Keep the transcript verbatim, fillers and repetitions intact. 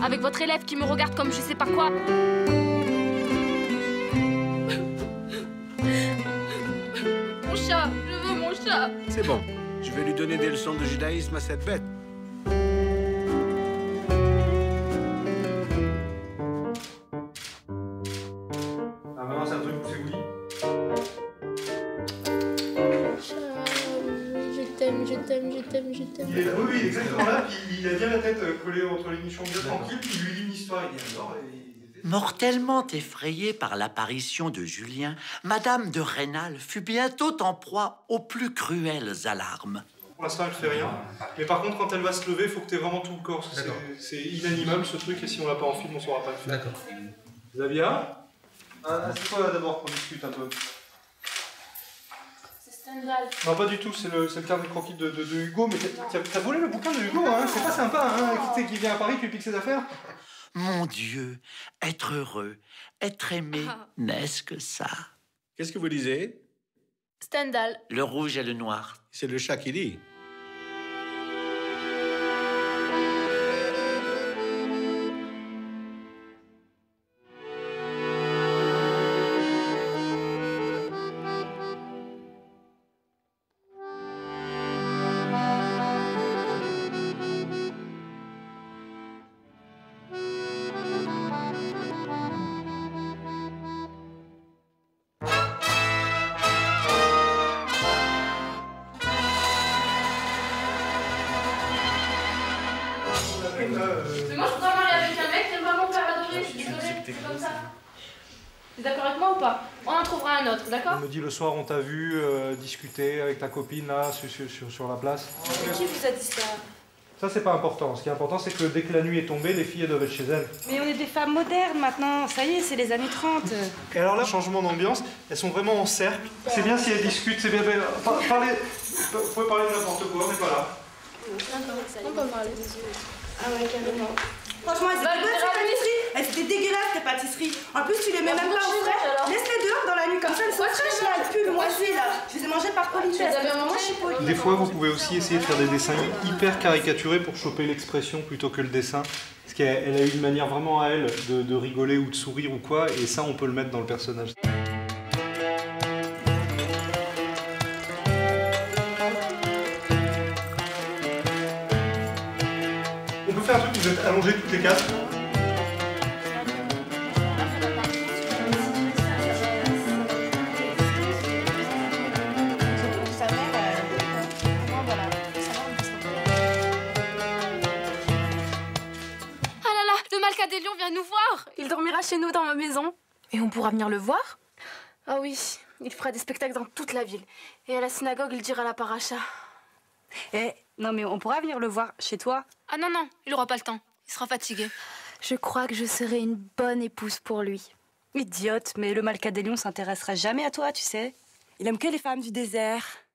avec votre élève qui me regarde comme je sais pas quoi. Mon chat, je veux mon chat. C'est bon, je vais lui donner des leçons de judaïsme à cette bête. Ah, maintenant, c'est un truc que c'est oui. Je t'aime, je t'aime, je t'aime, je t'aime. Il est, oui, oui, il est exactement là, puis il a bien la tête collée entre les nichons bien tranquille, puis il lui lit une histoire, il dit alors, et... Mortellement effrayée par l'apparition de Julien, Madame de Rênal fut bientôt en proie aux plus cruelles alarmes. Pour l'instant, elle fait rien, mais par contre, quand elle va se lever, il faut que tu aies vraiment tout le corps, parce que c'est inanimable ce truc, et si on l'a pas en film, on saura pas le faire. D'accord. Zavia, ah, c'est quoi d'abord qu'on discute un peu? Non, pas du tout, c'est le, le carnet de croquis de, de, de Hugo, mais t'as volé le bouquin de Hugo, hein? C'est pas sympa, hein? Qui, qui vient à Paris, qui lui pique ses affaires. Mon Dieu, être heureux, être aimé, n'est-ce que ça? Qu'est-ce que vous lisez? Stendhal. Le rouge et le noir. C'est le chat qui lit. Mais moi je voudrais marier avec un mec qui aime pas mon père adoré, je suis désolée, c'est comme ça. T'es d'accord avec moi ou pas? On en trouvera un autre, d'accord? On me dit le soir, on t'a vu euh, discuter avec ta copine là, sur, sur, sur, sur la place. Mais qui vous a dit ça? Ça, c'est pas important. Ce qui est important, c'est que dès que la nuit est tombée, les filles elles doivent être chez elles. Mais on est des femmes modernes maintenant, ça y est, c'est les années trente. Et alors là, changement d'ambiance, elles sont vraiment en cercle. C'est bien si elles discutent, c'est bien. bien. Par- Parlez, vous pouvez parler de n'importe quoi, on n'est pas là. On peut parler. Ah ouais, carrément. Franchement, elles étaient bonnes ces pâtisseries. Elles étaient dégueulasses tes pâtisseries. En plus, tu les mets même pas au frais. Laisse-les dehors dans la nuit, comme ça elles sont fraîches là, elles puent le moisi là. Je les ai mangées par politesse. Moi, je suis polie. Des fois, vous pouvez aussi essayer de faire des dessins hyper caricaturés pour choper l'expression plutôt que le dessin. Parce qu'elle elle a eu une manière vraiment à elle de, de rigoler ou de sourire ou quoi, et ça, on peut le mettre dans le personnage. On peut faire un truc où vous êtes allongés toutes les quatre. Ah là là, le Malcadélion vient nous voir. Il dormira chez nous dans ma maison. Et on pourra venir le voir? Ah oui, il fera des spectacles dans toute la ville. Et à la synagogue, il dira la paracha. Eh, non mais on pourra venir le voir chez toi. Ah non, non, il aura pas le temps. Il sera fatigué. Je crois que je serai une bonne épouse pour lui. Idiote, mais le Malcadélion s'intéressera jamais à toi, tu sais. Il aime que les femmes du désert.